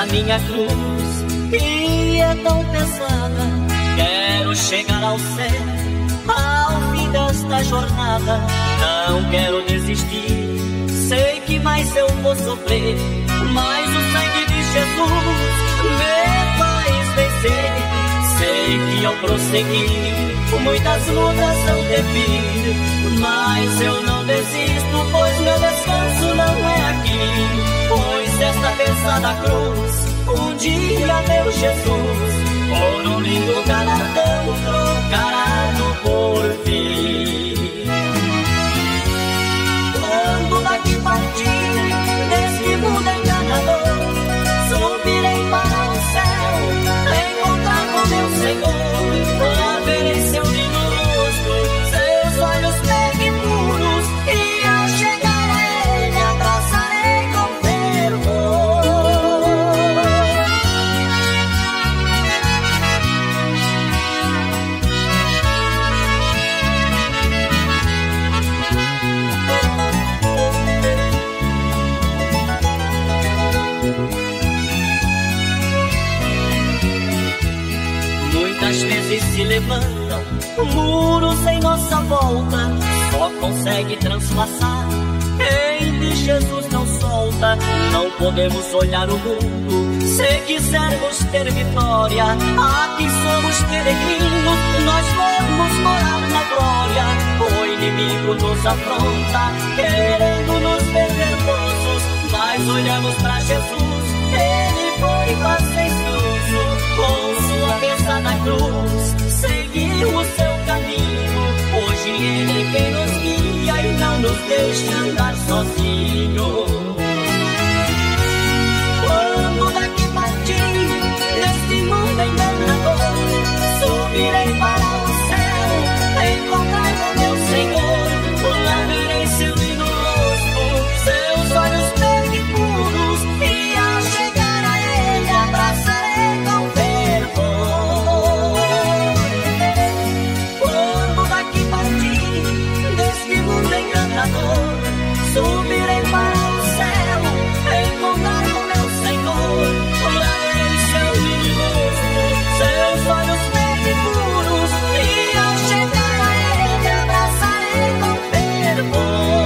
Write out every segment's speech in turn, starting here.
essa minha cruz que é tão pesada. Quero chegar ao céu ao fim desta jornada. Não quero desistir, sei que mais eu vou sofrer, mas o sangue de Jesus me faz vencer. Sei que ao prosseguir muitas lutas vão ter vir, mas eu não desisto, pois meu descanso não é aqui. Pois esta pesada cruz um dia meu Jesus por um lindo galardão trocará no porvir. Quando daqui partir deste mundo enganador, subirei para o céu, encontrar com meu Senhor. Lá verei seu lindo rosto, seus olhos bem puros, e ao chegar a Ele abraçarei com fervor. Muitas vezes se levantam muros em nossa volta, só consegue transpassar quem de Jesus não solta. Não podemos olhar o mundo se quisermos ter vitória. Aqui somos peregrinos, nós vamos morar na glória. O inimigo nos afronta, querendo nos ver nervosos, mas olhamos pra Jesus, Ele foi paciencioso. Com sua pesada cruz seguiu o seu caminho. Hoje Ele é quem nos guia e não nos deixa andar sozinho. Quando daqui partir deste mundo enganador, subirei para o céu, encontrar com meu Senhor. Lá verei seu lindo rosto, seus olhos bem puros, e ao chegar a Ele abraçarei com fervor. Quando daqui partir deste mundo enganador, subirei para o céu, encontrar com meu Senhor. Lá verei seu lindo rosto, seus olhos bem puros, e ao chegar a Ele abraçarei com fervor.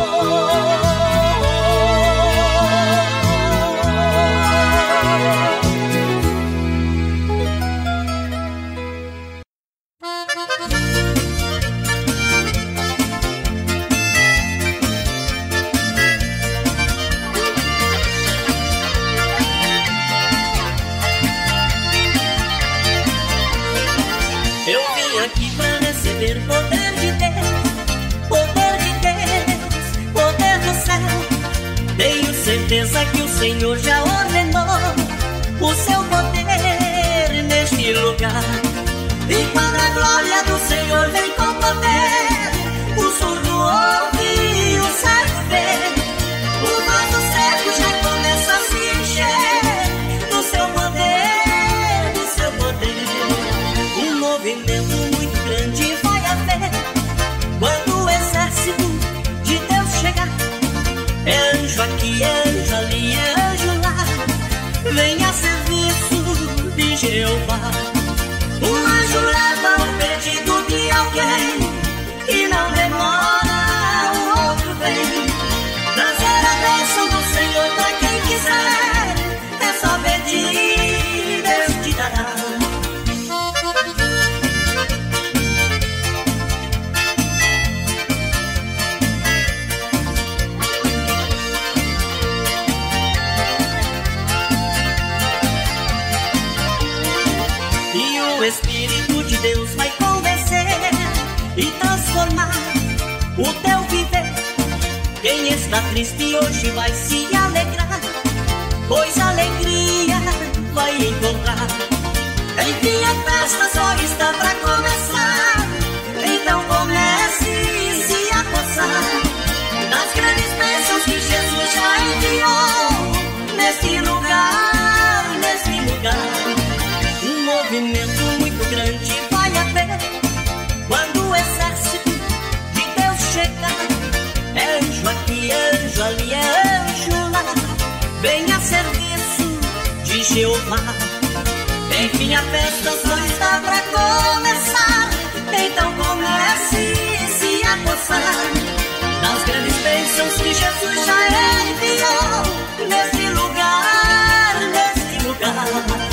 Eu vim aqui pra receber poder de Deus, poder de Deus, poder do céu. Tenho certeza que o Senhor já ordenou o seu poder neste lugar. E quando a glória do Senhor vem com poder, o surdo ouve e o cego vê. O vaso seco já começa a se encher do seu poder, do seu poder. Um movimento muito grande vai haver quando o exército de Deus chegar. É anjo aqui, é anjo ali, é anjo lá, vem a serviço de Jeová. Um anjo leva o pedido de alguém e não demora, o outro vem trazer a bênção do Senhor pra quem quiser. É só pedir, Deus te dará. O Espírito de Deus vai convencer e transformar o teu viver. Quem está triste hoje vai se alegrar, pois alegria vai encontrar. Enfim, a festa só está pra começar, então comece e se apossar das grandes bênçãos que Jesus já enviou neste lugar, neste lugar. Um movimento muito grande vai haver quando o exército de Deus chegar. É anjo aqui, é anjo ali, é anjo lá, vem a serviço de Jeová. Enfim, a festa só está pra começar, então comece-se a gozar das grandes bênçãos que Jesus já enviou nesse lugar, nesse lugar.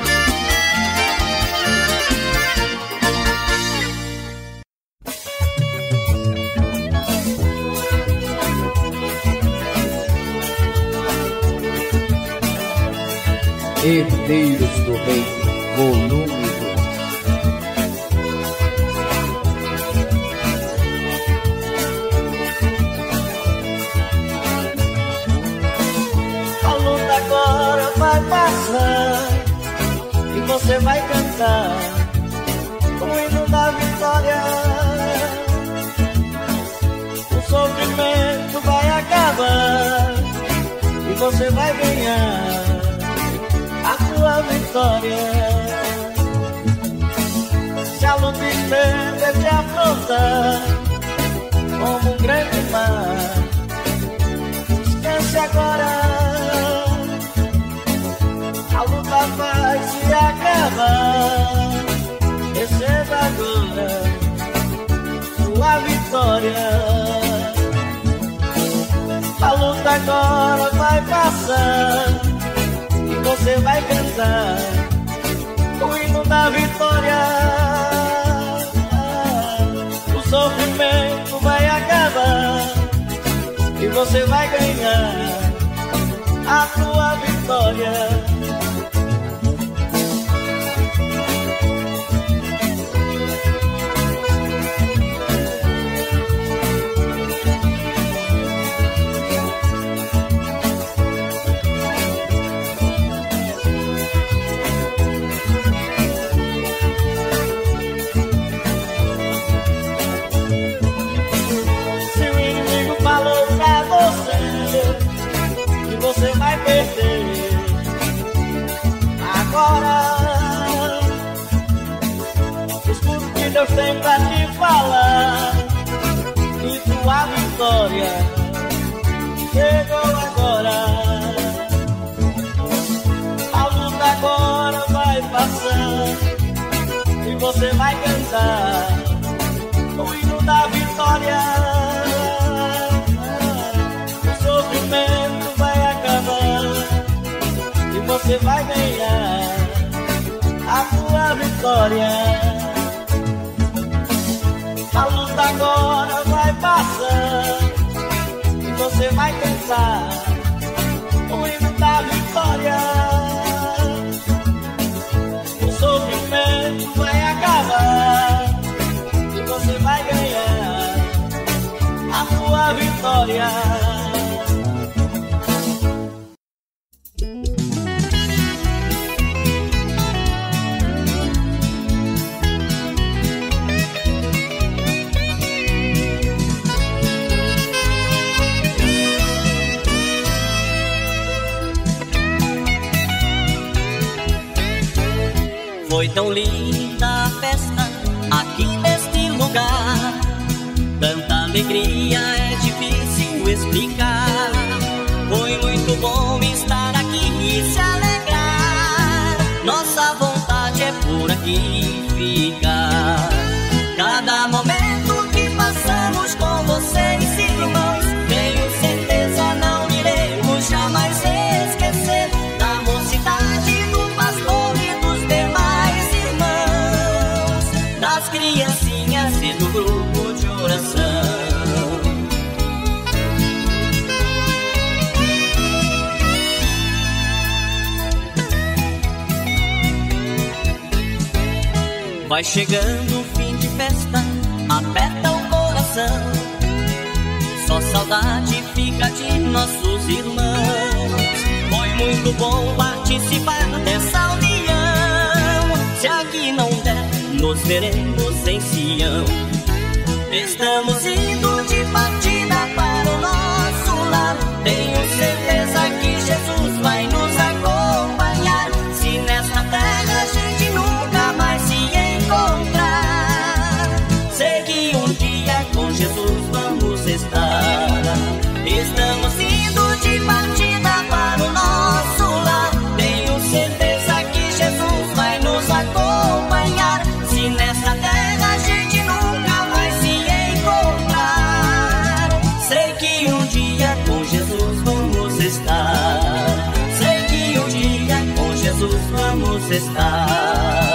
Herdeiros do Reino, volume 2. A luta agora vai passar e você vai cantar o hino da vitória. O sofrimento vai acabar e você vai ganhar a sua vitória. Se a luta estender te afrontar como um grande mar, descanse agora. A luta vai se acabar, receba agora sua vitória. A luta agora vai passar, você vai cantar o hino da vitória. O sofrimento vai acabar e você vai ganhar a sua vitória. Você vai perder agora. Escuta o que Deus tem pra te falar, e tua vitória chegou agora. A luta agora vai passar e você vai cantar o hino da vitória. O sofrimento vai acabar e você vai ganhar a sua vitória. A luta agora vai passar e você vai cantar o hino da vitória. O sofrimento vai acabar e você vai ganhar a sua vitória. Foi tão linda a festa aqui neste lugar, tanta alegria é difícil explicar. Foi muito bom estar aqui e se alegrar, nossa vontade é por aqui ficar. Cada momento que passamos com vocês, irmãos, tenho certeza não iremos jamais esquecer da mocidade do pastor e dos demais irmãos, das criancinhas e do grupo de oração. Vai chegando o fim de festa, aperta o coração, só saudade fica de nossos irmãos. Foi muito bom participar dessa união, se aqui não der, nos veremos em Sião. Estamos indo de partida para o nosso lar, tenho certeza que Jesus vai nos acompanhar. Se nesta terra a gente nunca mais se encontrar, sei que um dia com Jesus vamos estar. Estamos indo de partida para o nosso lar, tenho certeza Deus está.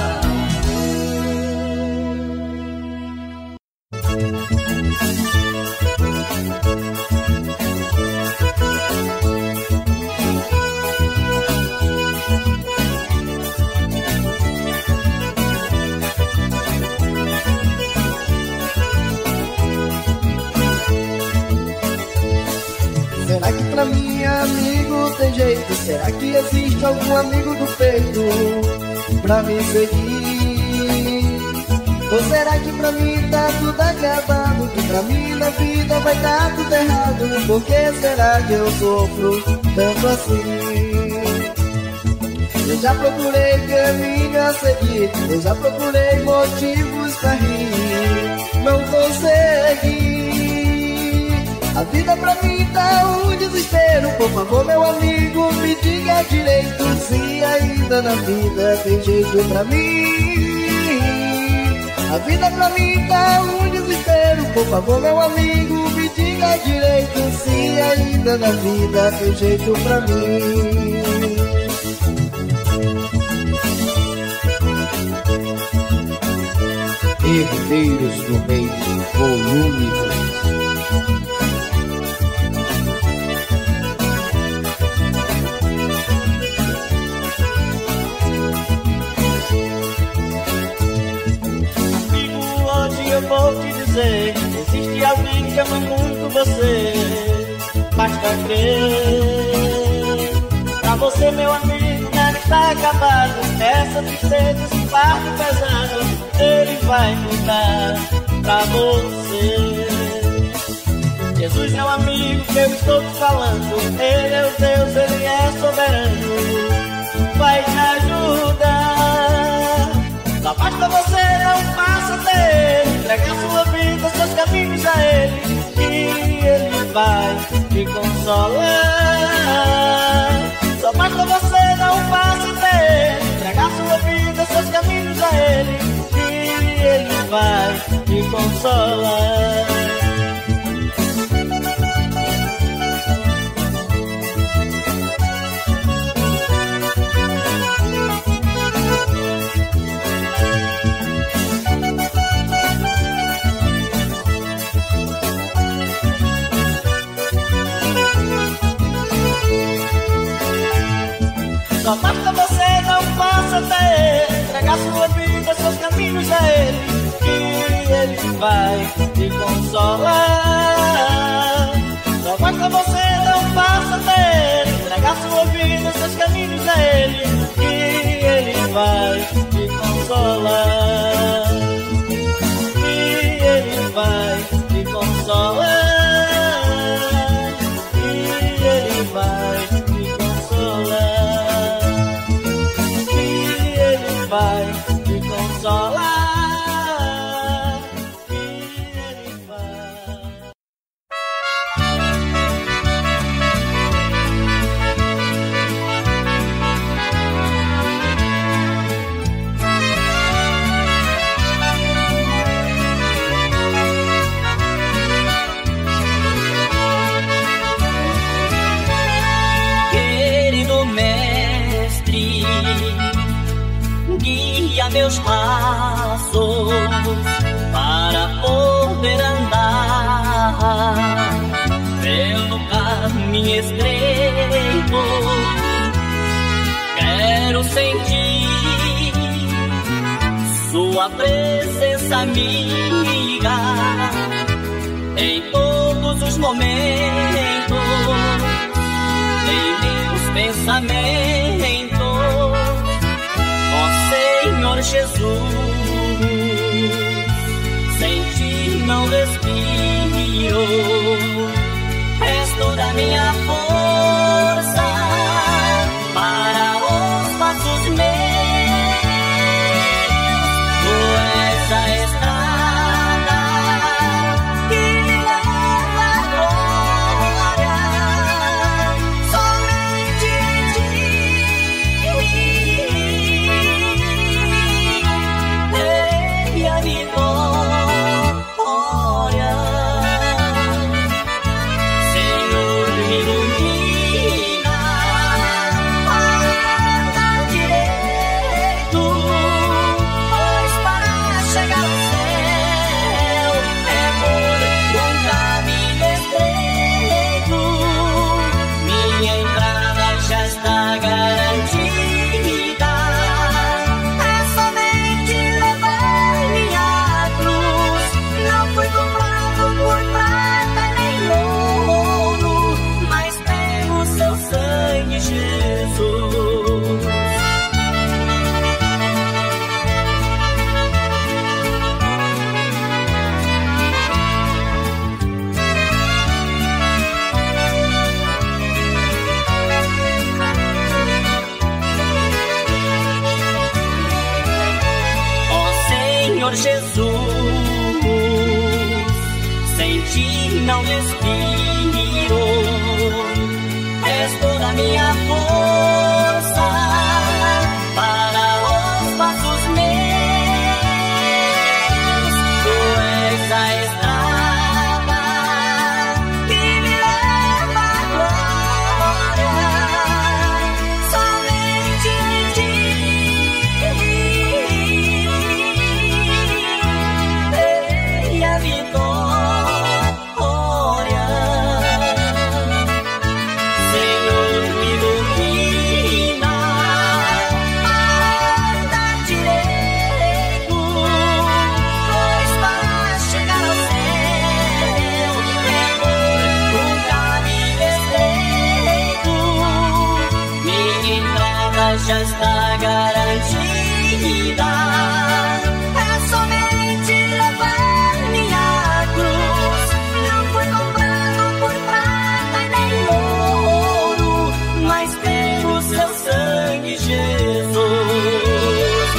Será que pra mim, amigo, tem jeito? Será que existe algum amigo do peito pra me seguir? Ou será que pra mim tá tudo acabado? Que pra mim na vida vai dar tudo errado? Por que será que eu sofro tanto assim? Eu já procurei caminho a seguir, eu já procurei motivos pra rir, não consegui. A vida pra mim tá um desespero. Por favor, meu amigo, me diga direito se ainda na vida tem jeito pra mim. A vida pra mim tá um desespero. Por favor, meu amigo, me diga direito se ainda na vida tem jeito pra mim. Herdeiros do Reino, volume 2. Eu vou te dizer, existe alguém que ama muito você, basta crer. Pra você, meu amigo, nada está acabado. Essa tristeza, esse fardo pesado, ele vai mudar pra você. Jesus, meu amigo, que eu estou te falando, ele é o Deus, ele é soberano, vai te ajudar. Só basta você dar um passo até ele, entregar sua vida, seus caminhos a ele, e ele vai te consolar. Só basta você dar um passo até ele, entregar sua vida, seus caminhos a ele, e ele vai te consolar. Só basta você dar um passo até ele, entregar sua vida, seus caminhos a ele, que ele vai te consolar. Só basta você dar um passo até ele, entregar sua vida, seus caminhos a ele, que ele vai te consolar. Que ele vai te consolar. Que ele vai te consolar. Vai te consolar, que ele vai. Querido mestre, guia meus passos para poder andar pelo caminho estreito. Quero sentir sua presença amiga em todos os momentos, em meus pensamentos. Senhor Jesus, sem ti não respiro, és toda minha força para os passos meus. Tu és a estrada que me leva à glória, somente em ti. Senhor, me ao respiro, és toda a minha força para os passos meus. Tu és a estrada que me leva à glória, somente em ti tem a vitória. Senhor, me ilumina para andar direito, pois para chegar ao céu um caminho estreito. Minha entrada já está garantida, é somente levar minha cruz. Não foi comprado por prata e nem ouro, mas pelo seu sangue, Jesus.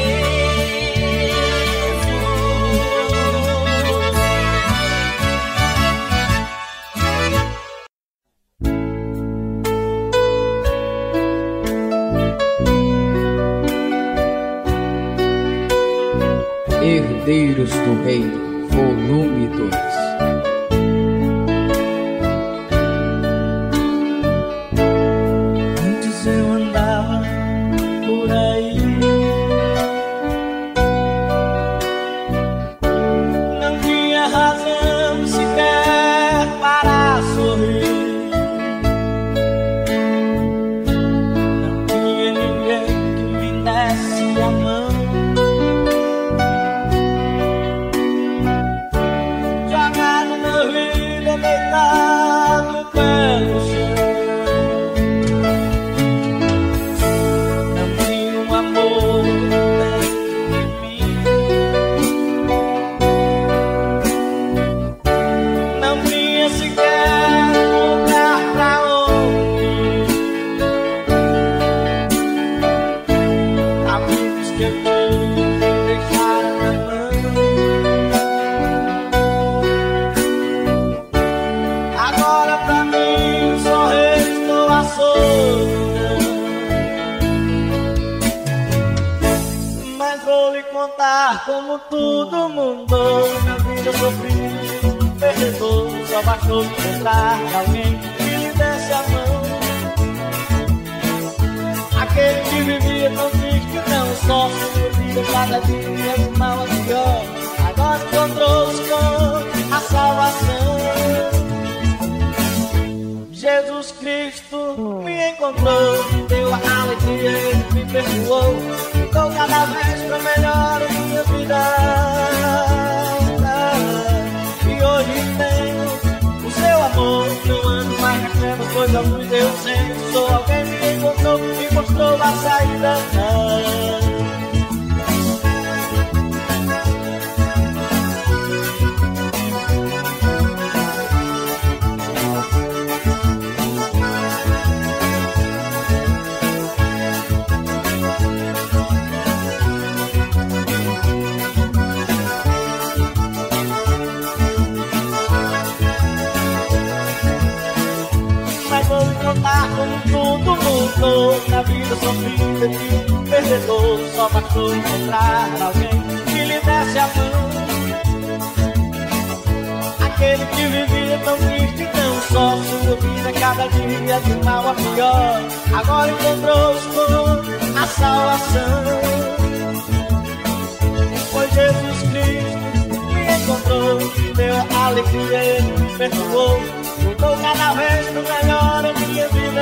Herdeiros do Reino, volume 2. Antes eu andava por aí, não tinha razão sequer para sorrir. Não tinha ninguém que me desse a mão, jogado na vida, deitado pelo chão. Não tinha um amor dentro de mim, não tinha sequer lugar pra onde ir. Amigos que eu tive deixaram a mão, agora pra mim só restou a solidão. Mas vou lhe contar como tudo mudou. Na vida sofri, perdedor, só bastou encontrar alguém que lhe desse a mão. Aquele que vivia tão triste, não só sua vida cada dia de mal a pior, agora encontrou-se com a salvação. Jesus Cristo me encontrou, me deu a alegria, Ele me perdoou, mudou cada vez pra melhor a minha vida. E hoje tenho o seu amor, não ando mais nas trevas, pois a luz eu sempre sou. Alguém me encontrou, me mostrou a saída. Mas vou lhe contar como tudo mudou. Na vida sofrida de um perdedor, só bastou encontrar alguém que lhe desse a mão. Aquele que vivia tão triste, tão só sua vida cada dia de mal a pior, agora encontrou-se com a salvação. Pois Jesus Cristo me encontrou, me deu a alegria, Ele me perdoou, mudou cada vez pro melhor a minha vida.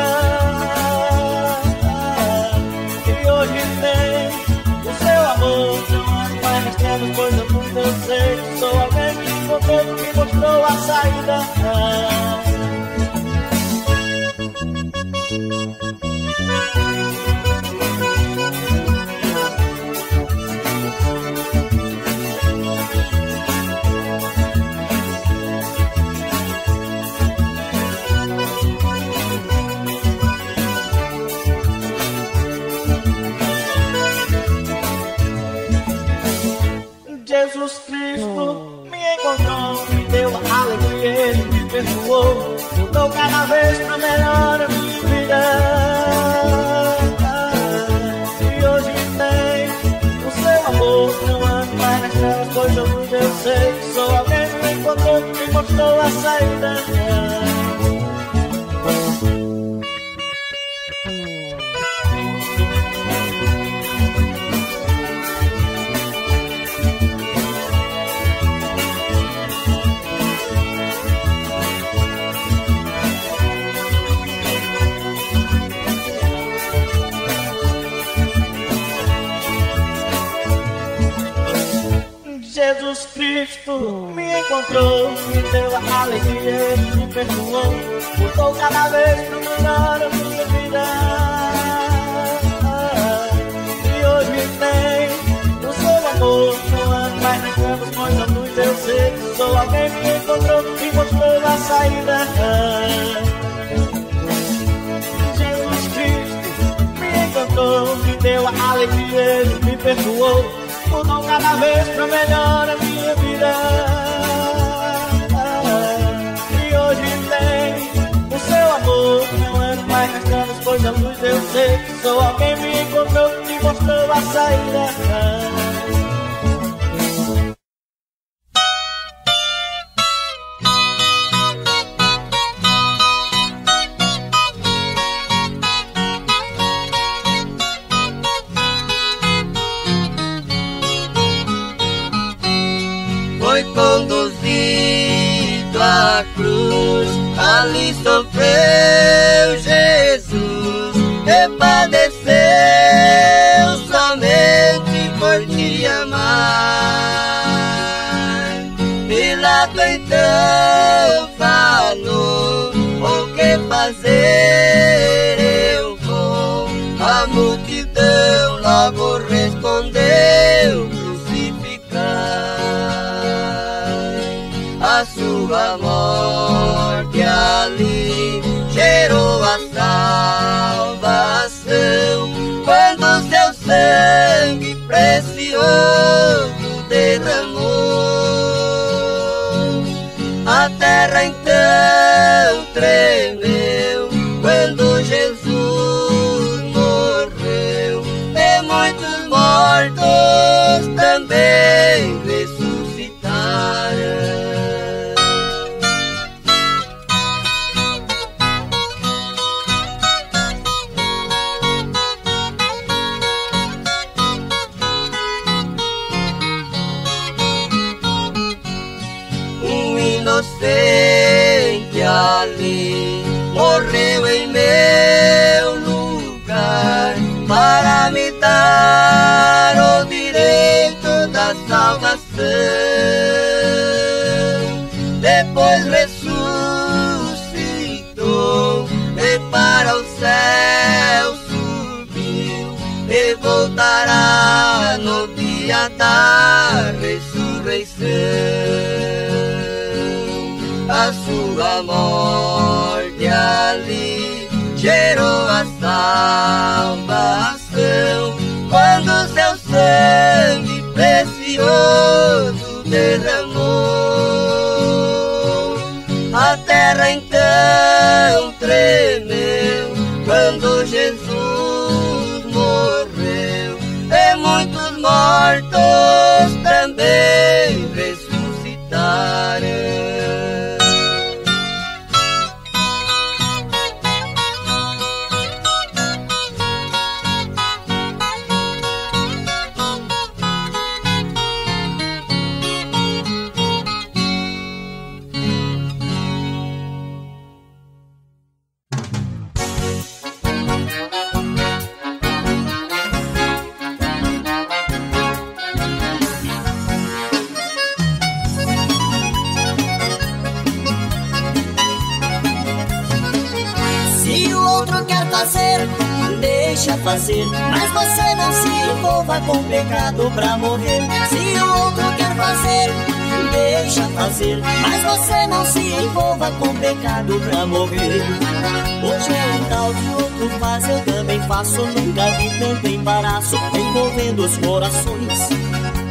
E hoje tem o seu amor, não ando mais nas trevas, pois eu nunca sei que sou alguém que encontrou, que me mostrou a saída. Jesus Cristo me encontrou, me deu a alegria, Ele mudou cada vez pra melhor a minha vida. E hoje tem o seu amor, não ando mais nas trevas, pois eu sei que sou alguém que me encontrou, que me mostrou a saída. Jesus Cristo me encontrou, me deu a alegria, me perdoou, mudou cada vez pra melhor a minha vida. E hoje tem o seu amor, não ando mais nas trevas, pois a luz eu sei que sou alguém que me encontrou, me mostrou a saída. Jesus Cristo me encontrou, me deu a alegria, me perdoou, mudou cada vez pra melhor a minha vida. E hoje tem o seu amor, não ando mais nas trevas, pois a luz eu sei que sou alguém me encontrou, me mostrou a saída. Foi conduzido à cruz, ali sofreu Jesus, e padeceu somente por te amar. Pilato então falou, o que fazer eu vou? A multidão logo respondeu, a sua morte ali gerou a salvação, quando seu sangue precioso derramou. A terra então tremeu quando Jesus morreu, e muitos mortos também ressuscitaram. Inocente ali morreu em meu lugar, para me dar o direito da salvação. Depois ressuscitou e para o céu subiu, e voltará no dia da ressurreição. A sua morte ali gerou a salvação, quando seu sangue precioso derramou. A terra então tremeu quando Jesus morreu, e muitos mortos também ressuscitaram. Deixa fazer, mas você não se envolva com pecado pra morrer. Se o outro quer fazer, deixa fazer, mas você não se envolva com pecado pra morrer. Hoje é um tal de outro faz, eu também faço. Nunca vi tanto embaraço envolvendo os corações.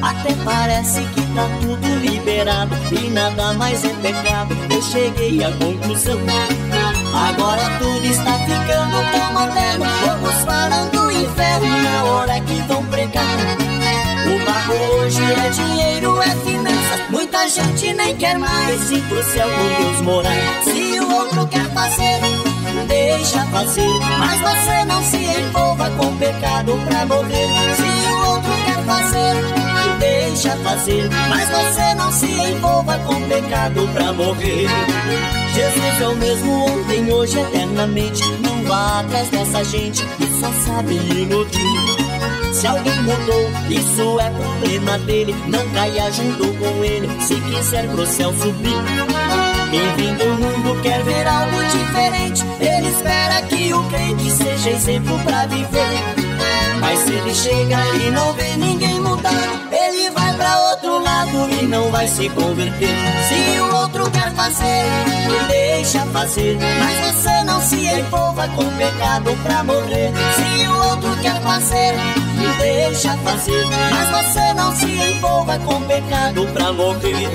Até parece que tá tudo liberado e nada mais é pecado. Eu cheguei à conclusão, agora tudo está ficando tão moderno. Poucos falam do inferno na hora que vão pregar. O papo hoje é dinheiro, é finanças. Muita gente nem quer mais ir pro céu com Deus morar. Se o outro quer fazer, deixa fazer, mas você não se envolva com pecado pra morrer. Se o outro quer fazer, deixa fazer, mas você não se envolva com pecado pra morrer. Jesus é o mesmo ontem, hoje, eternamente. Não vá atrás dessa gente que só sabe iludir. Se alguém mudou, isso é problema dele. Não caia junto com ele se quiser pro céu subir. Quem vem do mundo quer ver algo diferente. Ele espera que o crente seja exemplo pra viver. Mas se ele chega e não vê ninguém mudando, ele vai pra outro lado e não vai se converter. Se o outro quer fazer, deixa fazer, mas você não se envolva com pecado pra morrer. Se o outro quer fazer, deixa fazer, mas você não se envolva com pecado pra morrer.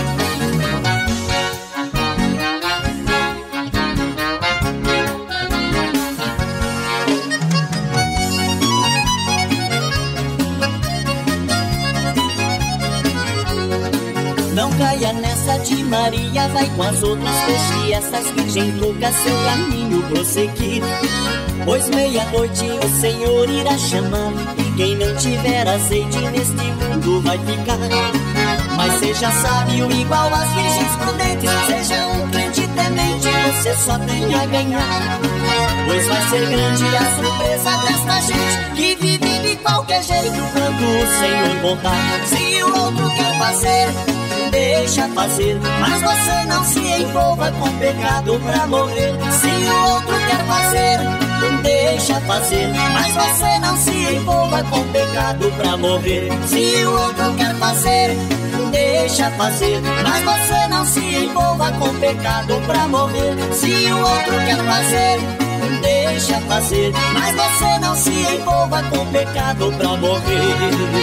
Não caia nessa de Maria, vai com as outras, deixe essas virgens loucas seu caminho prosseguir. Pois meia-noite o Senhor irá chamar, e quem não tiver azeite neste mundo vai ficar. Mas seja sábio igual às virgens prudentes, seja um crente temente, você só tem a ganhar. Pois vai ser grande a surpresa desta gente que vive de qualquer jeito quando o Senhor voltar. Se o outro quer fazer, deixa fazer, mas você não se envolva com pecado pra morrer. Se o outro quer fazer, deixa fazer, mas você não se envolva com pecado pra morrer. Se o outro quer fazer, deixa fazer, mas você não se envolva com pecado pra morrer. Se o outro quer fazer, deixa fazer, mas você não se envolva com pecado pra morrer.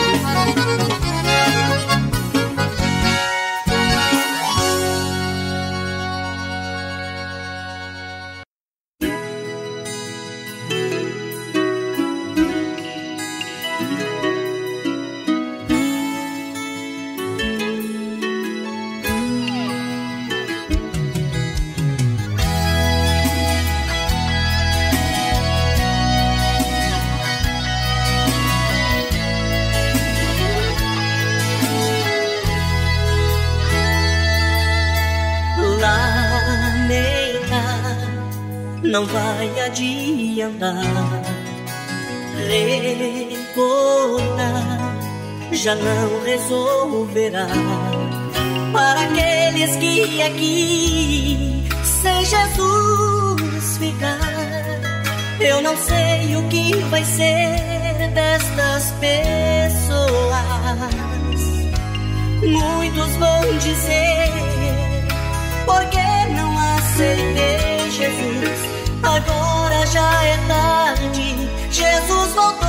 Não vai adiantar, recordar já não resolverá. Para aqueles que aqui sem Jesus ficar, eu não sei o que vai ser destas pessoas. Muitos vão dizer, por que não aceitei Jesus? Agora já é tarde, Jesus voltou.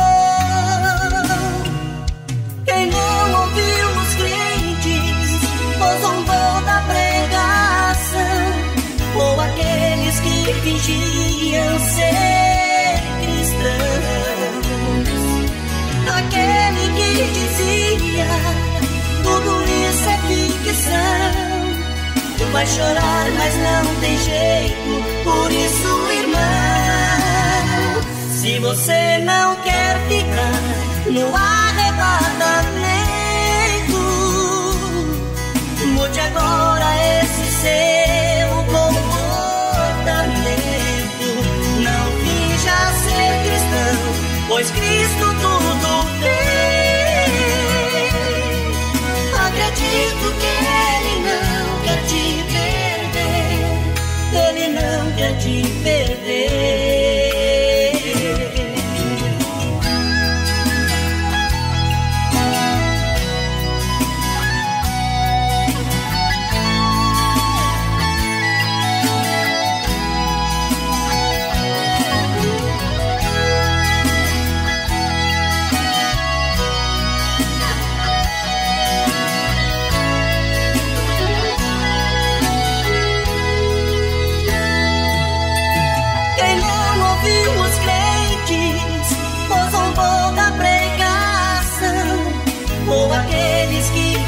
Quem não ouviu os crentes, ou zombou da pregação, ou aqueles que fingiam ser cristãos, aquele que dizia, tudo isso é ficção. Tu vai chorar, mas não tem jeito. Por isso, irmão, se você não quer ficar no arrebatamento, mude agora esse seu comportamento. Não finja ser cristão, pois Cristo tudo tem. Acredito que Ele não quer te perder, Ele não quer te perder.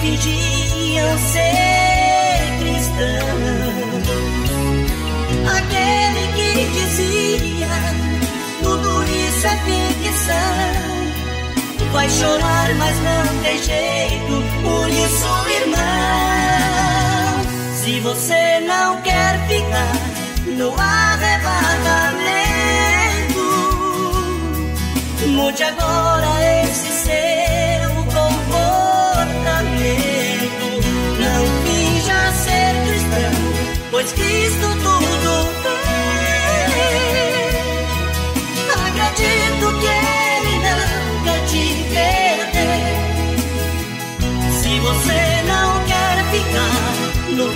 fingiam ser cristãos. Aquele que dizia tudo isso é ficção, vai chorar, mas não tem jeito. Por isso, irmão, se você não quer ficar no arrebatamento, mude agora esse seu comportamento. Não finja ser cristão, pois Cristo tudo vê. Acredito que Ele não quer te perder. Se você não quer ficar no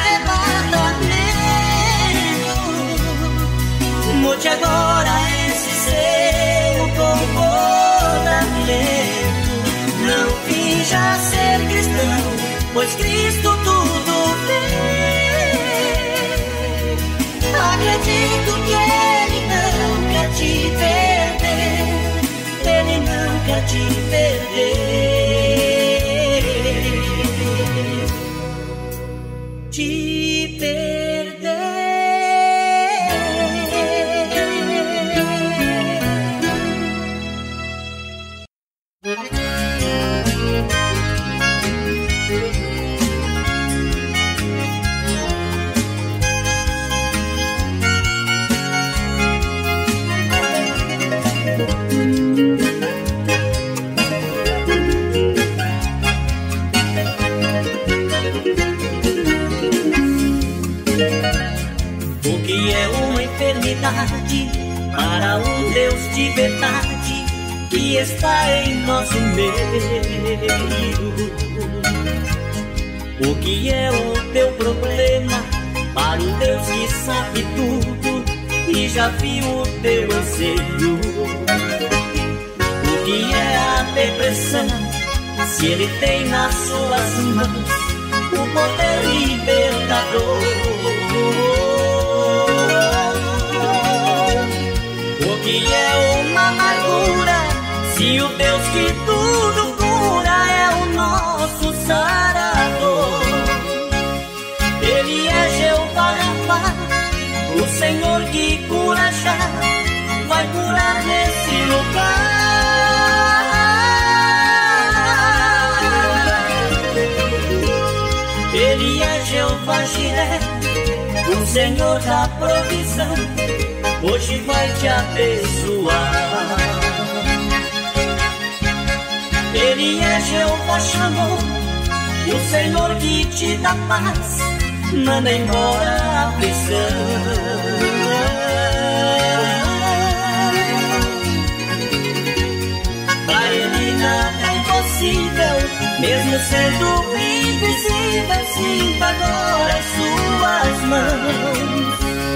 arrebatamento, mude agora esse seu comportamento. Não finja ser cristão, pois Cristo tudo vê. Acredito que Ele não quer te perder. Ele não quer te perder. Te perder. O que é uma enfermidade para um Deus de verdade que está em nosso meio? O que é o teu problema para um Deus que sabe tudo e já viu o teu anseio? O que é a depressão se Ele tem nas suas mãos o poder libertador? O que é uma amargura se o Deus que tudo cura é o nosso sarador? Ele é Jeová Rafa, o Senhor que cura já, vai curar nesse lugar. Ele é Jeová Jiré, o Senhor da provisão, hoje vai te abençoar. Ele é Jeová Shalom, o Senhor que te dá paz, manda embora a aflição. Pra Ele nada é impossível, mesmo sendo invisível, sinta agora em suas mãos.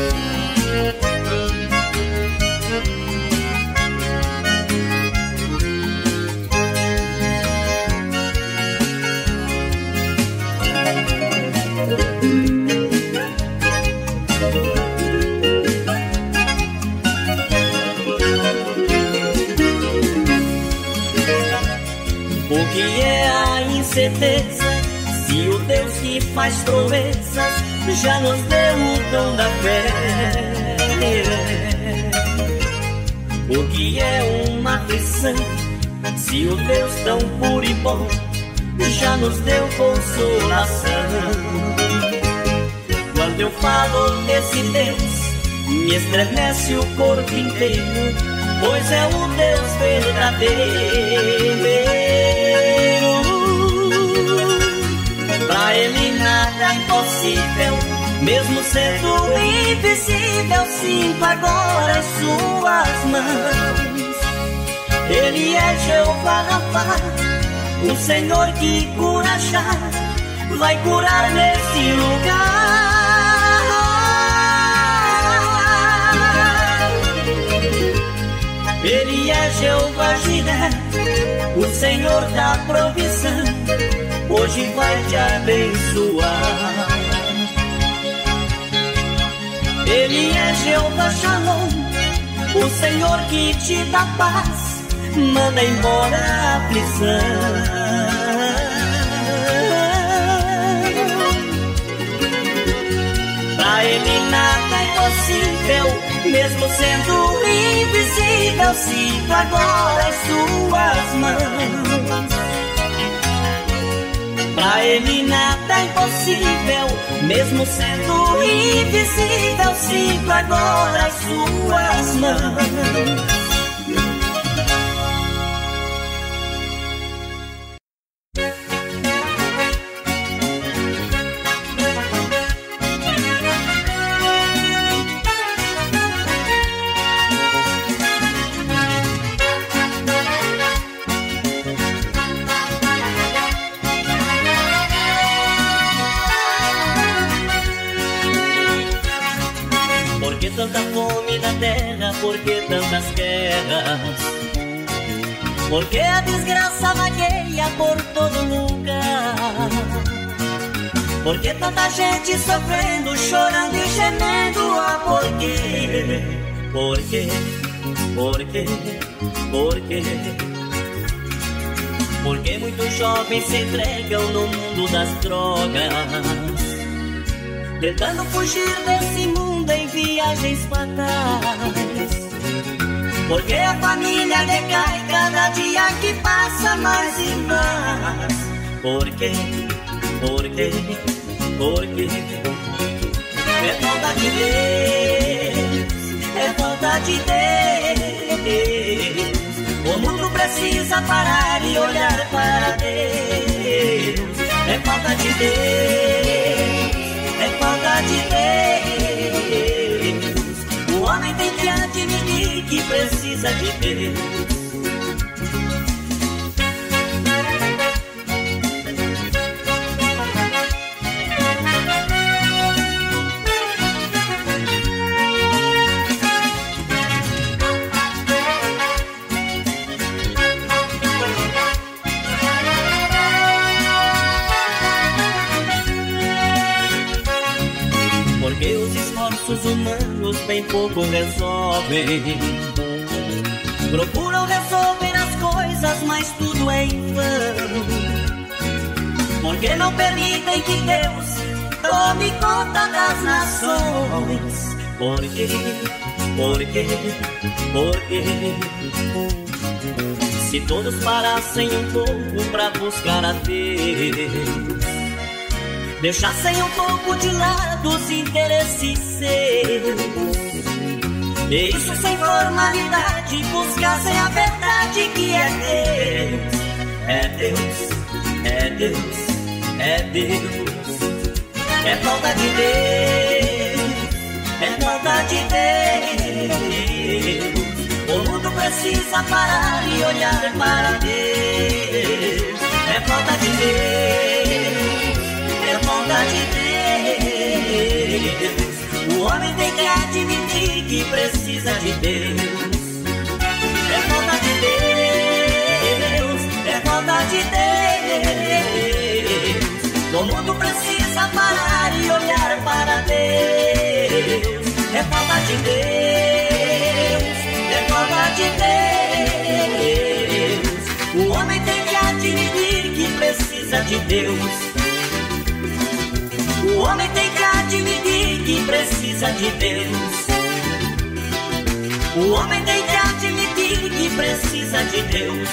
O que é a incerteza se o Deus que faz proezas já nos deu o dom da fé? O que é uma aflição se o Deus tão puro e bom já nos deu consolação? Quando eu falo desse Deus, me estremece o corpo inteiro, pois é o Deus verdadeiro. Pra Ele nada é impossível, mesmo sendo invisível, sinto agora em suas mãos. Ele é Jeová Rafa, o Senhor que cura já, vai curar nesse lugar. Ele é Jeová Jiré, o Senhor da provisão, hoje vai te abençoar. Ele é Jeová Shalom, o Senhor que te dá paz, manda embora a aflição. Pra ele nada é impossível, mesmo sendo invisível. Sinto agora as suas mãos. Pra ele nada é impossível, mesmo sendo invisível. Sinto agora as suas mãos. Tanta fome na terra, por que tantas guerras? Por que a desgraça vagueia por todo lugar? Por que tanta gente sofrendo, chorando e gemendo? Ah, por quê? Por quê? Por quê? Por quê? Por que muitos jovens se entregam no mundo das drogas, tentando fugir desse mundo em viagens fatais? Porque a família decai cada dia que passa mais e mais. Por quê? Por quê? Por quê? É falta de Deus, é falta de Deus. O mundo precisa parar e olhar para Deus. É falta de Deus, é falta de Deus. O homem tem que admitir que precisa de Deus. Os humanos bem pouco resolvem, procuram resolver as coisas, mas tudo é em vão. Porque não permitem que Deus tome conta das nações. Por quê? Por quê? Por quê? Se todos parassem um pouco pra buscar a Deus, deixassem um pouco de lado os interesses seus, e isso sem formalidade, buscassem a verdade que é Deus. É Deus, é Deus, é Deus. É falta de Deus, é falta de Deus. O mundo precisa parar e olhar para Deus. É falta de Deus, é falta de Deus. O homem tem que admitir que precisa de Deus. É falta de Deus, é falta de Deus. O mundo precisa parar e olhar para Deus. É falta de Deus, é falta de Deus. O homem tem que admitir que precisa de Deus. O homem tem que admitir que precisa de Deus. O homem tem que admitir que precisa de Deus.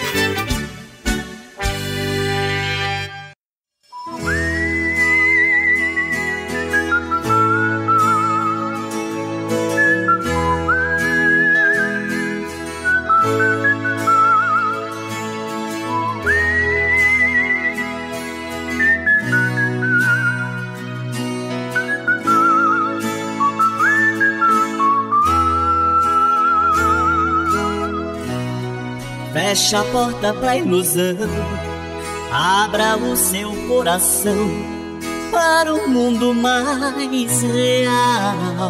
Fecha a porta pra ilusão, abra o seu coração para um mundo mais real.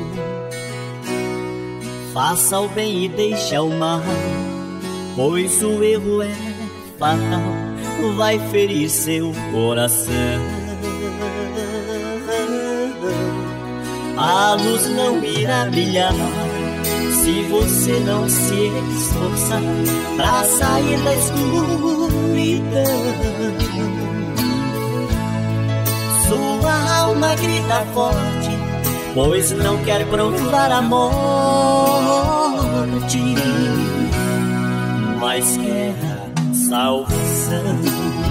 Faça o bem e deixa o mal, pois o erro é fatal, vai ferir seu coração. A luz não irá brilhar se você não se esforçar pra sair da escuridão. Sua alma grita forte, pois não quer provar a morte, mas quer a salvação.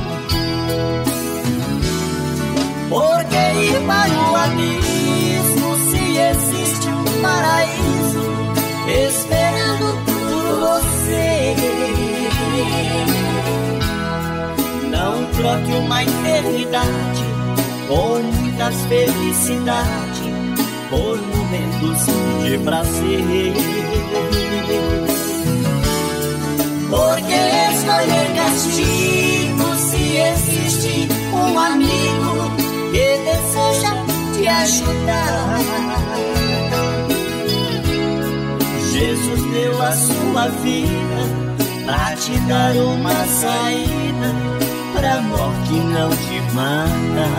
Por que ir para o abismo se existe um paraíso esperando por você? Não troque uma eternidade com muitas felicidades por momentos de prazer. Porque escolher castigo se existe um amigo que deseja te ajudar? Jesus deu a sua vida pra te dar uma saída pra morte que não te mata.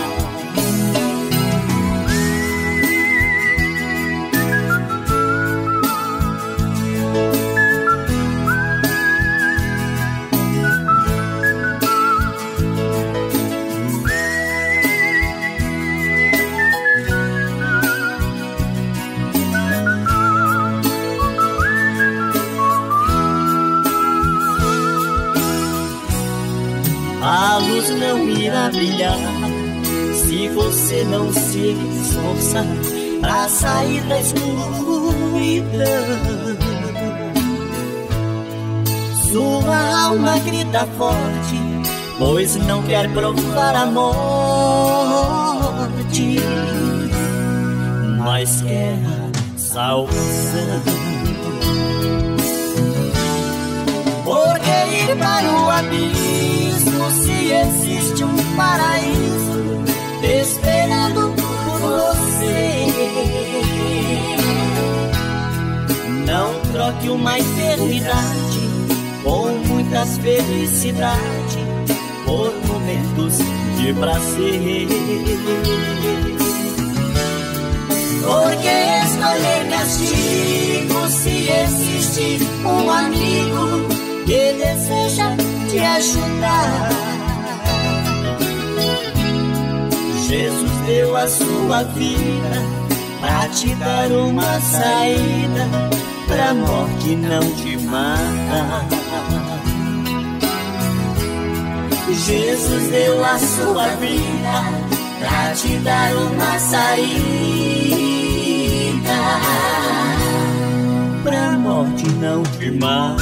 A luz não irá brilhar se você não se esforçar pra sair da escuridão. Sua alma grita forte, pois não quer provar a morte, mas quer a salvação. Por que ir para o abismo se existe um paraíso esperando por você? Não troque uma eternidade com muitas felicidades por momentos de prazer. Porque escolher castigo se existe um amigo que deseja te ajudar? Jesus deu a sua vida pra te dar uma saída pra morte que não te mata. Jesus deu a sua vida pra te dar uma saída pra morte não te mata.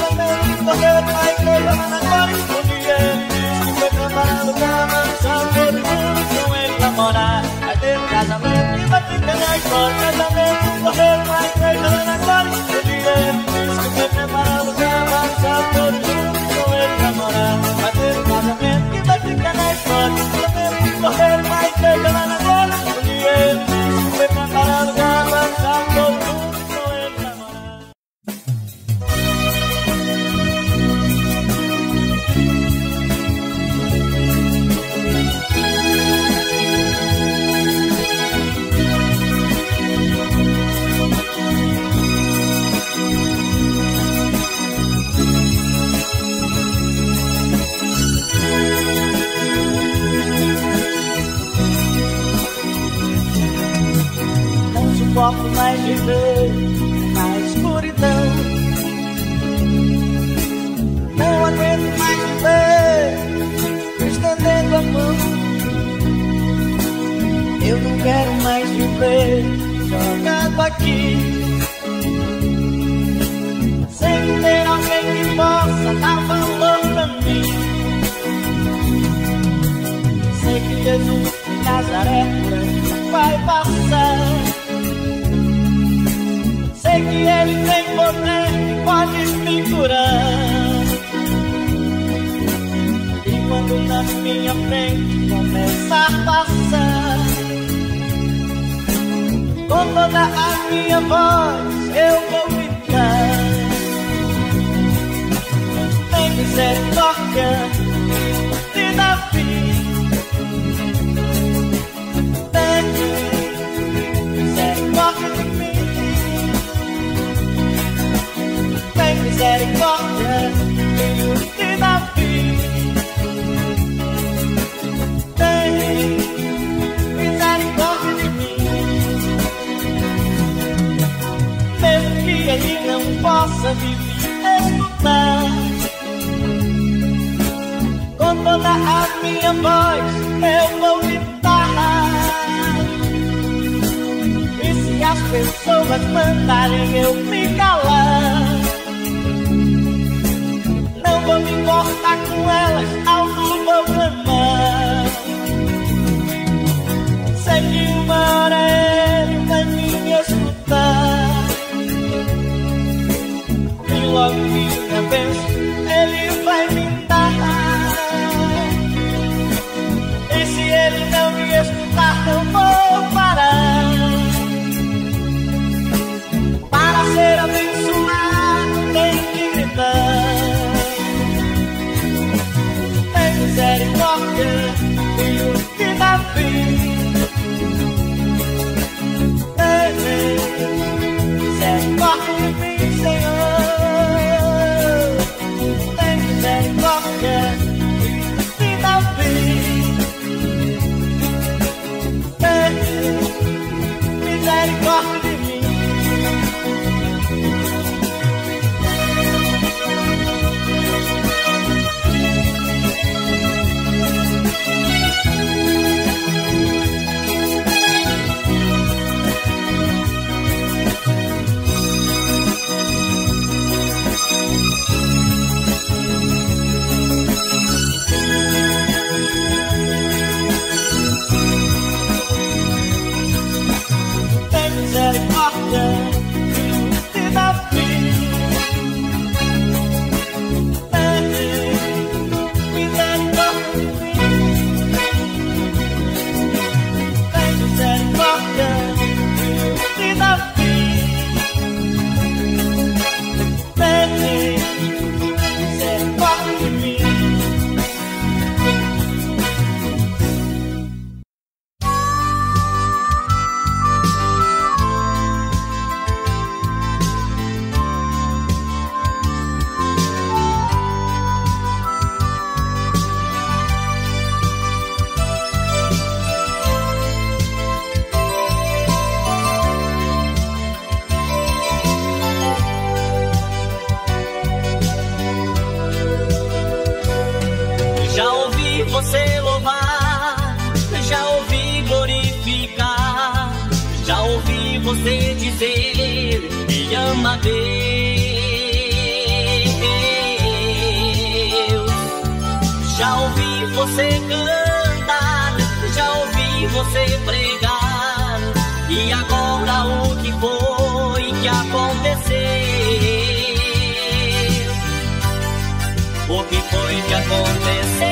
Casamento, história. Casamento, morrer na igreja lá na glória. O dinheiro disse que foi preparado pra passar todos juntos com ele namorar. Vai ter um casamento que vai ficar na história. Casamento, morrer na igreja lá na glória. O dinheiro disse que foi preparado pra passar todos juntos com ele namorar. Não suporto mais viver na escuridão. Não aguento mais viver estendendo a mão. Eu não quero mais viver jogado aqui, sem ter alguém que possa dar valor pra mim. Sei que Jesus de Nazaré vai passar. Sei que Ele tem poder e pode me curar. E quando na minha frente começar a passar, com toda a minha voz eu vou gritar: tem misericórdia de Davi. Misericórdia de mim, tem misericórdia, filho de Davi. Tem misericórdia de mim, mesmo que ele não possa me escutar. Com toda a minha voz eu vou gritar. Se as pessoas mandarem eu me calar, não vou me importar com elas, algo vou clamar. Sei que uma hora ele vai me escutar, e logo minha bênção ele vai me dar. E se ele não me escutar, não vou parar. Para ser abençoado tem que gritar: tem misericórdia, filho de Davi. Tem misericórdia de mim, Senhor. Tem misericórdia, filho de Davi. Tem misericórdia de mim. você louvar, já ouvi glorificar, já ouvi você dizer que ama Deus, já ouvi você cantar, já ouvi você pregar, E agora o que foi que aconteceu? O que foi que aconteceu,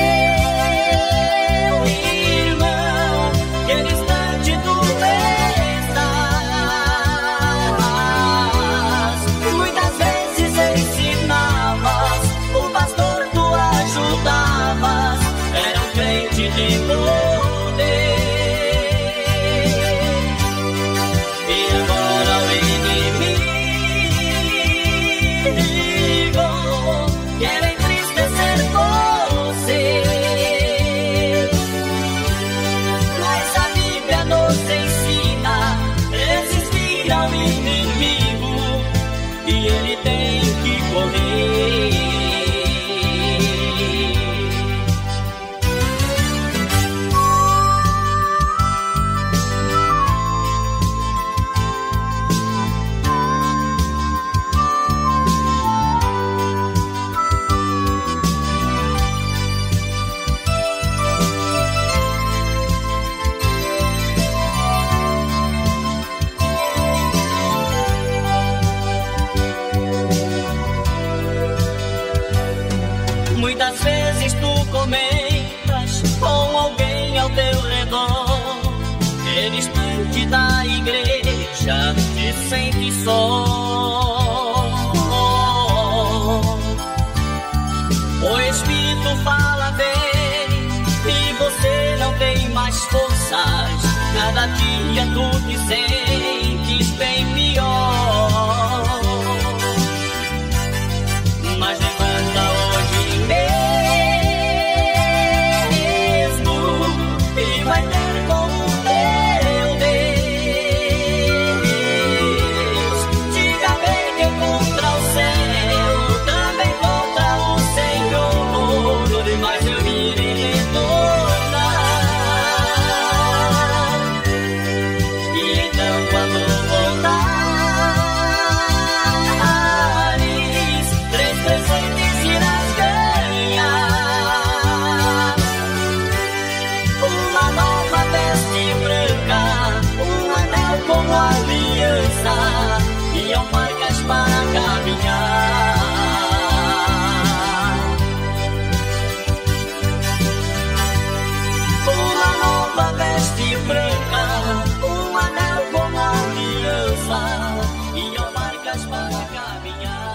irmão? Que distante tu estás. Muitas vezes ensinavas, o pastor tu ajudavas, era um crente de poder. E agora o inimigo quer entristecer você. Mas a Bíblia nos ensina a resistir ao inimigo e ele tem que correr. Muitas vezes tu comentas com alguém ao teu redor, que distante da igreja te sente só. O Espírito fala bem e você não tem mais forças. Cada dia tu te sentes bem pior. Mas levanta hoje mesmo e vai ter com o teu Deus. Diga bem que contra o céu, também contra o Senhor, mas eu irei retornar. E então quando voltares, 3 presentes irás ganhar. Uma nova veste branca, um anel como aliança e marcas para caminhar. Uma nova veste branca, um anel como aliança e marcas para caminhar.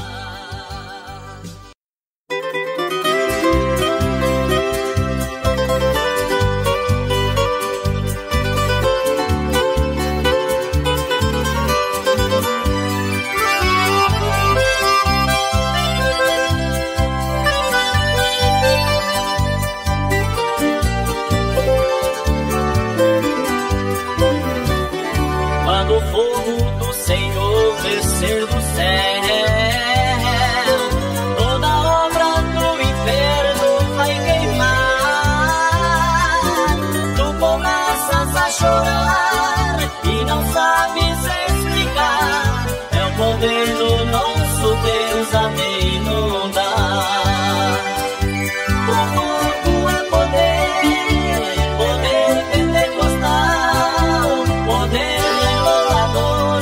Quando o fogo do Senhor descer do céu, toda obra do inferno vai queimar. Tu começas a chorar e não sabes explicar. É o poder do nosso Deus a me inundar. O fogo é poder, poder pentecostal, poder renovador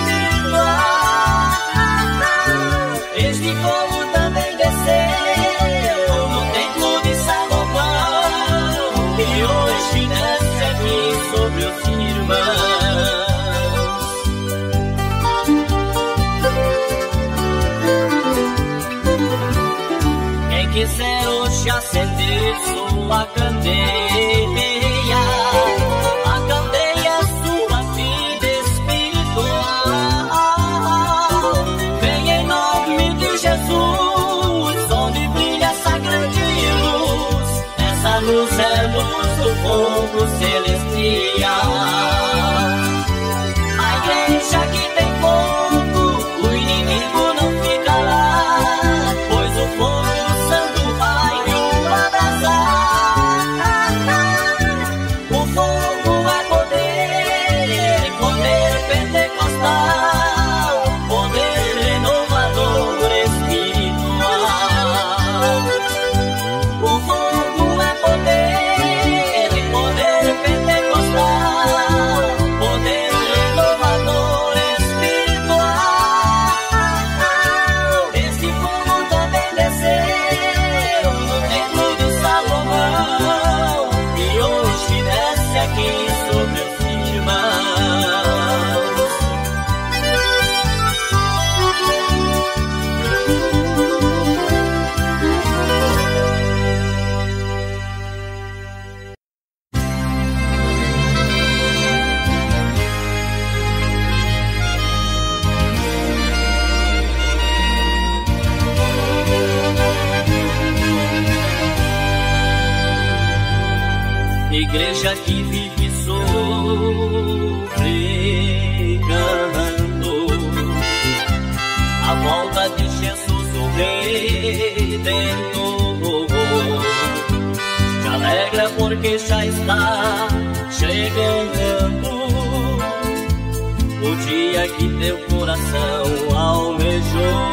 espiritual. Este fogo também desceu no templo de Salomão e hoje desce aqui sobre os irmãos. Quem quiser hoje acender sua candeia, a candeia sua vida espiritual, vem em nome de Jesus, onde brilha essa grande luz. Essa luz é luz do fogo celestial. A igreja que tem fogo, o inimigo não ficará, pois o fogo santo vai o abraçar. O fogo é poder, poder pentecostal, poder renovador espiritual. O fogo é poder, poder pentecostal, igreja que vive sofrendo, a volta de Jesus o Redentor. Te alegra porque já está chegando o dia que teu coração almejou.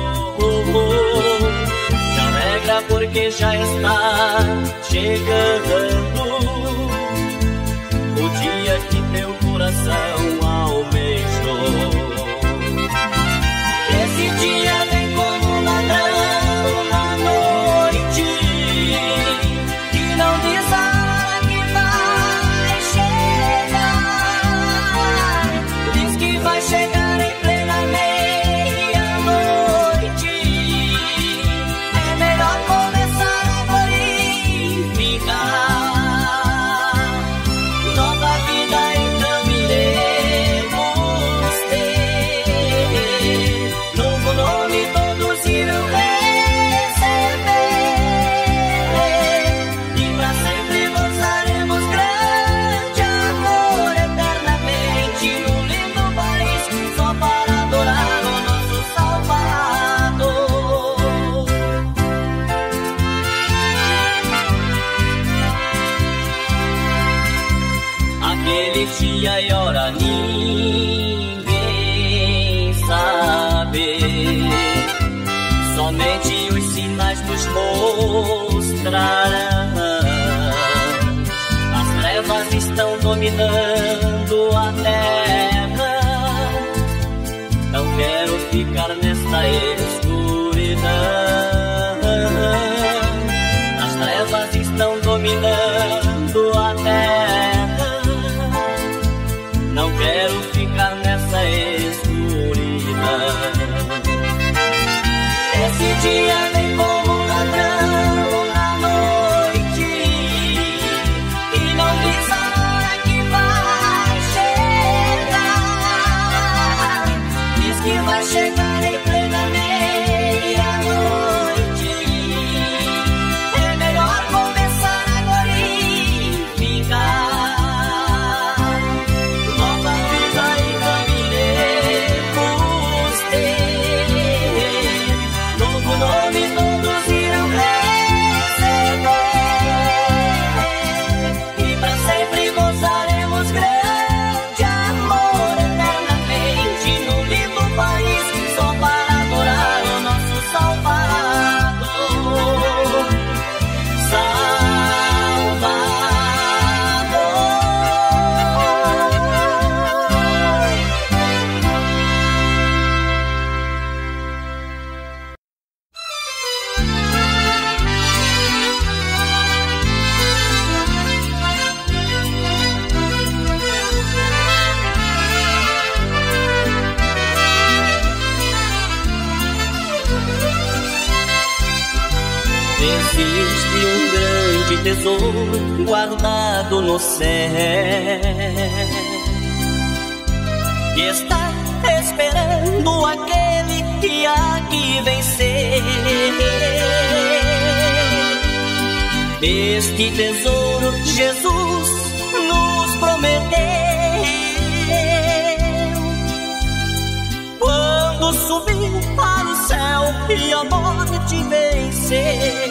Te alegra porque já está chegando o dia que teu coração almejou. Esse dia vem como um ladrão na noite, que não diz a hora que vai chegar. Diz que vai chegar em plena meia-noite. É melhor começar a glorificar. Nova vida então iremos ter, novo nome todos irão receber, e pra sempre gozaremos grande amor eternamente no lindo país, só para adorar o nosso Salvador. Aquele dia e hora ninguém sabe, somente os sinais nos mostrarão. As trevas estão dominando a terra, não quero ficar nesta escuridão. As trevas estão dominando a terra, não quero ficar nessa escuridão. Esse dia vem como um ladrão na noite, e não diz a hora que vai chegar. Diz que vai chegar em plena meia-noite. É melhor começar a glorificar. Nova vida então iremos ter, novo nome todos irão receber, e pra sempre gozaremos grande amor eternamente no lindo país, só para adorar o nosso Salvador. Existe um grande tesouro guardado no céu, que está esperando aquele que há que vencer. Este tesouro Jesus nos prometeu quando subir para o céu e a morte vencer.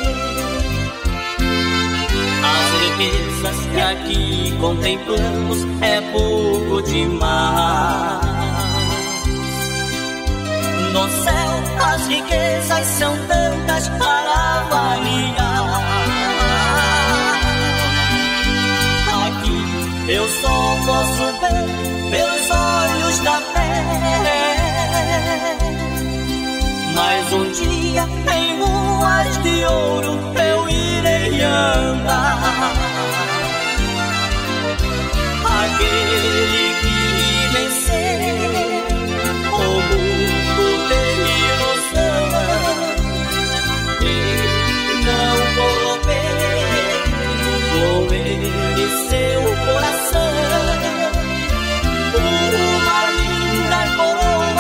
As riquezas que aqui contemplamos é pouco demais. No céu as riquezas são tantas para avaliar. Aqui eu só posso ver pelos olhos da fé, mas um dia em ruas de ouro eu irei andar. Aquele que vencer o mundo tem ilusão, e não corromper com ele seu coração. Uma linda coroa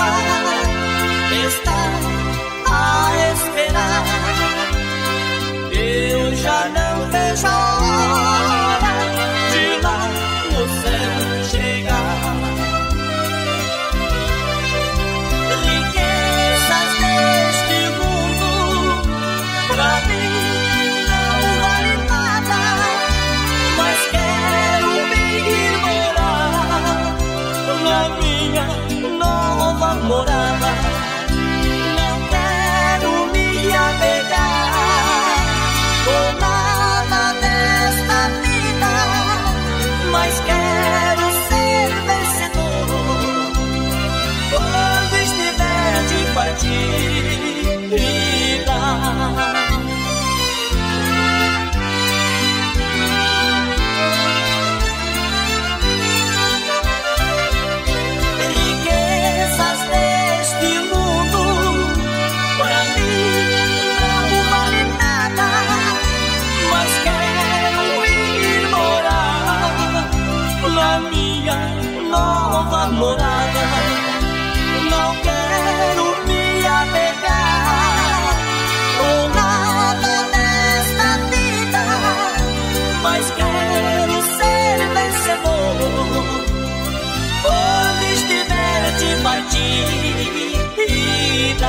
Riquezas deste mundo pra mim não vale nada, mas quero ir morar na minha nova morada. Não quero me apegar com nada nesta vida, mas quero ser vencedor quando estiver de partida.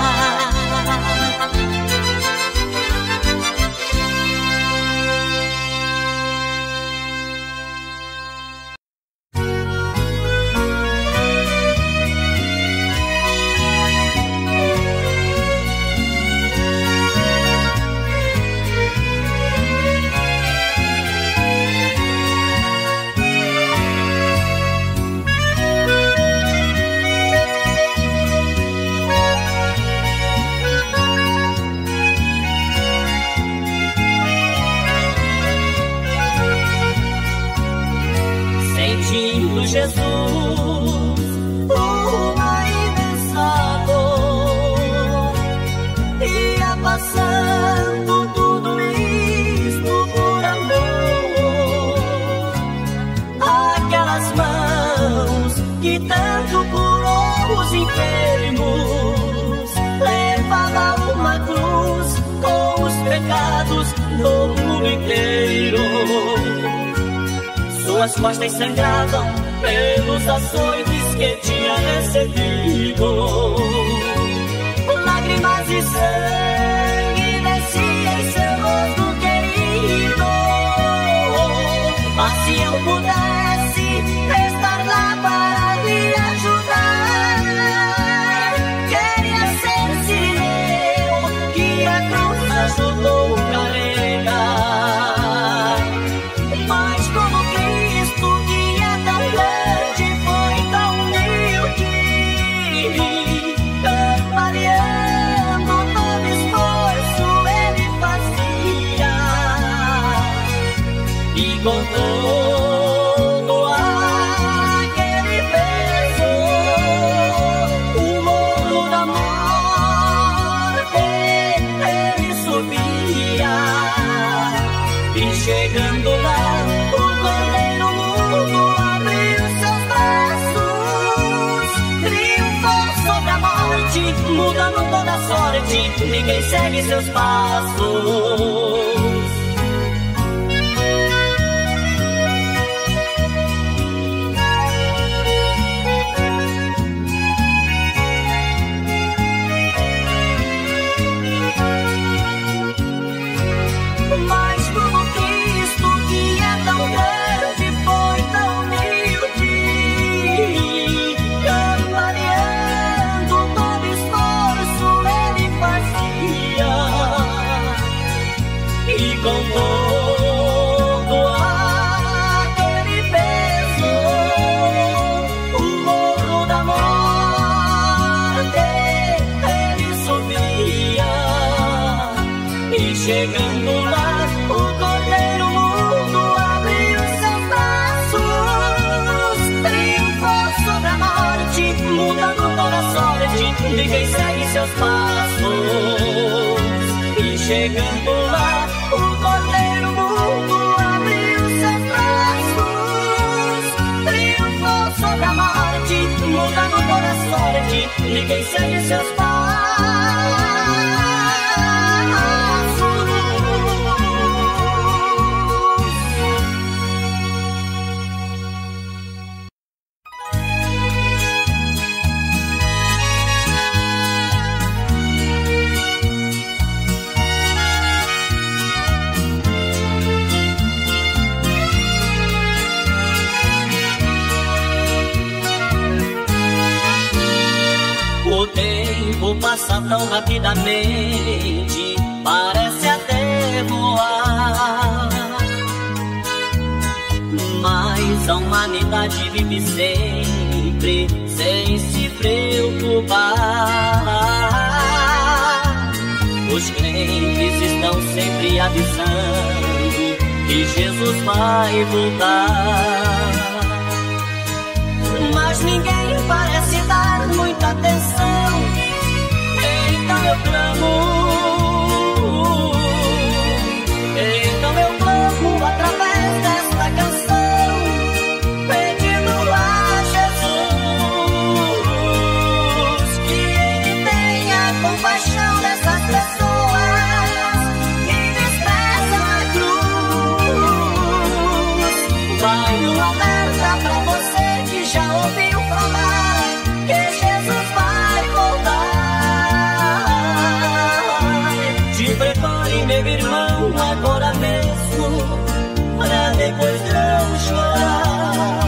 Jesus, uma imensa dor, ia passando tudo isto por amor. Aquelas mãos que tanto curou os enfermos, levava uma cruz com os pecados do mundo inteiro. Suas costas sangravam pelos açoites que tinha recebido. Lágrimas e sangue descia em seu rosto querido. Mas se eu pudesse estar lá para lhe ajudar, queria ser Sirineu que a cruz ajudou a carregar. Mas como Cristo, que é tão grande, foi tão humilde, cambaleando todo esforço ele fazia, e com todo aquele peso, o morro da morte ele subia, e chegando lá, o Cordeiro mudo abriu seus braços, triunfou sobre a morte, mudando toda a sorte. Ninguém segue seus passos. Mas como Cristo, que é tão grande, foi tão humilde, cambaleando todo esforço ele fazia, e com todo aquele peso, o morro da morte ele subia, e chegando lá, o Cordeiro mudo abriu seus braços, triunfou sobre a morte, mudando toda a sorte. Ninguém segue seus passos. E chegando lá, o Cordeiro mudo abriu seus braços, triunfou sobre a morte, mudando toda a sorte. Ninguém segue seus passos. O tempo passa tão rapidamente, parece até voar, mas a humanidade vive sempre sem se preocupar. avisando que Jesus vai voltar. Mas ninguém parece dar muita atenção, então eu clamo através desta canção, pedindo a Jesus que Ele tenha compaixão dessas pessoas que desprezam a cruz. Vai um alerta pra você que já ouviu falar que Jesus vai voltar. Te prepare, meu irmão, agora mesmo, pra depois não chorar.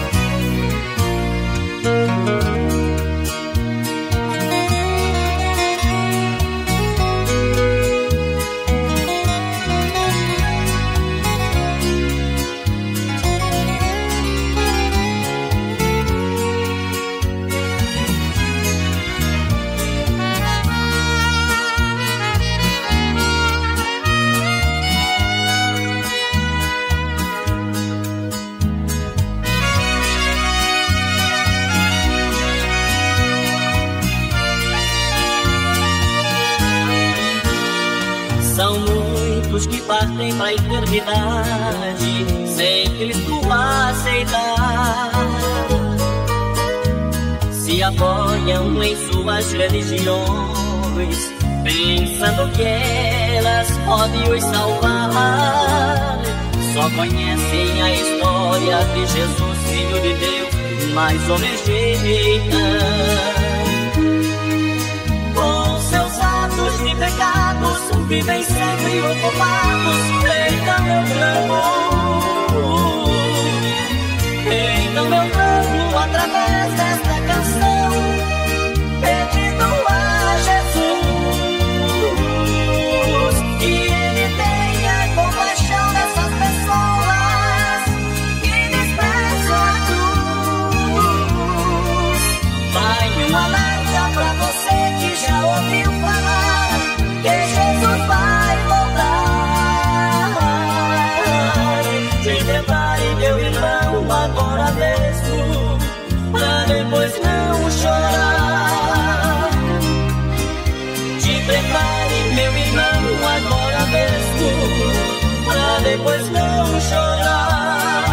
São muitos que partem pra eternidade sem Cristo aceitar. Se apoiam em suas religiões, pensando que elas podem os salvar. Só conhecem a história de Jesus, Filho de Deus, mas o rejeitam. Com seus atos de pecados, vivem sempre ocupados. Então eu clamo através desta canção, pedindo a Jesus que Ele tenha compaixão dessas pessoas que desprezam a cruz. Vai um alerta pra você que já ouviu falar que Jesus vai voltar. Se prepare, meu irmão, agora mesmo, pra depois não chorar. Te prepare, meu irmão, agora mesmo, pra depois não chorar.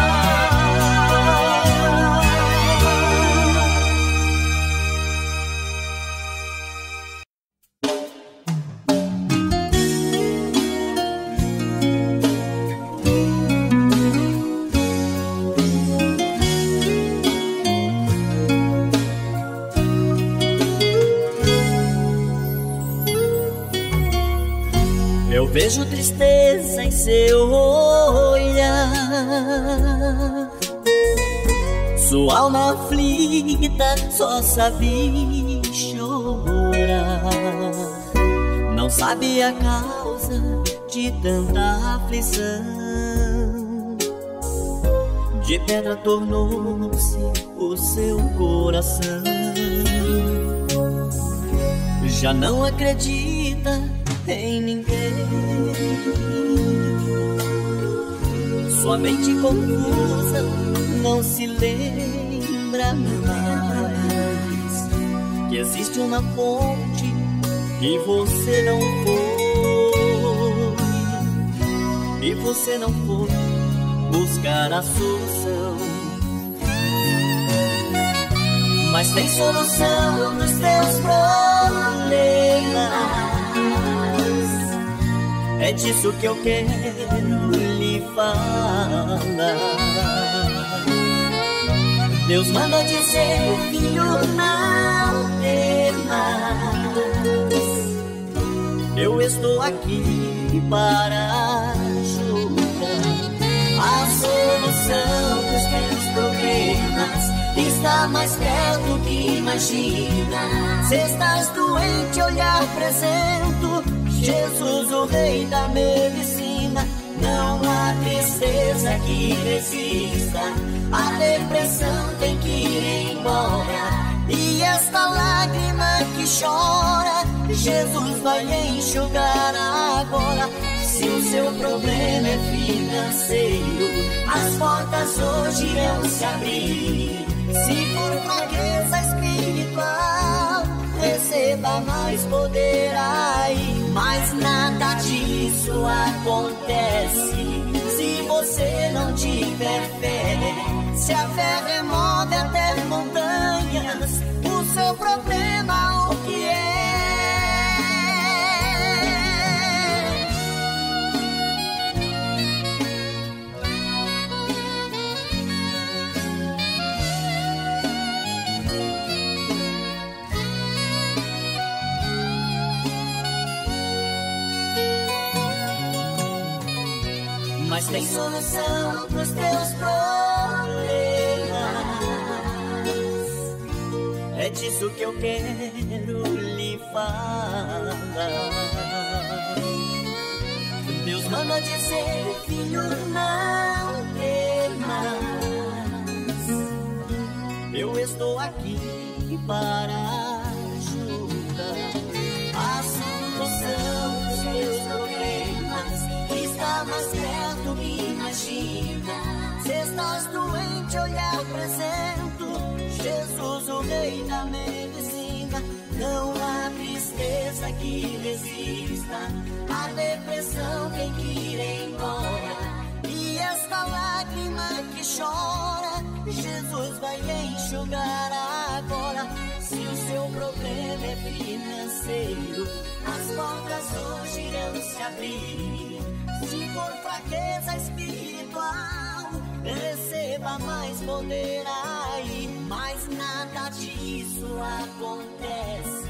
Eu vejo tristeza em seu olhar, sua alma aflita só sabe chorar. Não sabe a causa de tanta aflição, de pedra tornou-se o seu coração. Já não acredita em ninguém, sua mente confusa não se lembra mais que existe uma fonte que você não foi, e você não foi buscar a solução. Mas tem solução nos teus problemas, é disso que eu quero lhe falar. Deus manda dizer, filho, não temas, eu estou aqui para ajudar. A solução dos teus problemas está mais perto que imagina. Se estás doente, eu lhe apresento Jesus, o rei da medicina. Não há tristeza que resista, a depressão tem que ir embora. E esta lágrima que chora, Jesus vai enxugar agora. Se o seu problema é financeiro, as portas hoje irão se abrir. Se for fraqueza espiritual, receba mais poder aí. Mas nada disso acontece se você não tiver fé. Se a fé remove até montanhas, o seu problema o que é? Mas tem solução pros teus problemas. É disso que eu quero lhe falar. Deus manda dizer, filho, não temas. Eu estou aqui para ajudar. A solução dos teus problemas está mais perto que imagina. Se estás doente, eu lhe apresento Jesus, o rei da medicina. Não há tristeza que resista, a depressão tem que ir embora. E esta lágrima que chora, Jesus vai enxugar agora. Se o seu problema é financeiro, as portas hoje irão se abrir. Se for fraqueza espiritual, receba mais poder aí. Mas nada disso acontece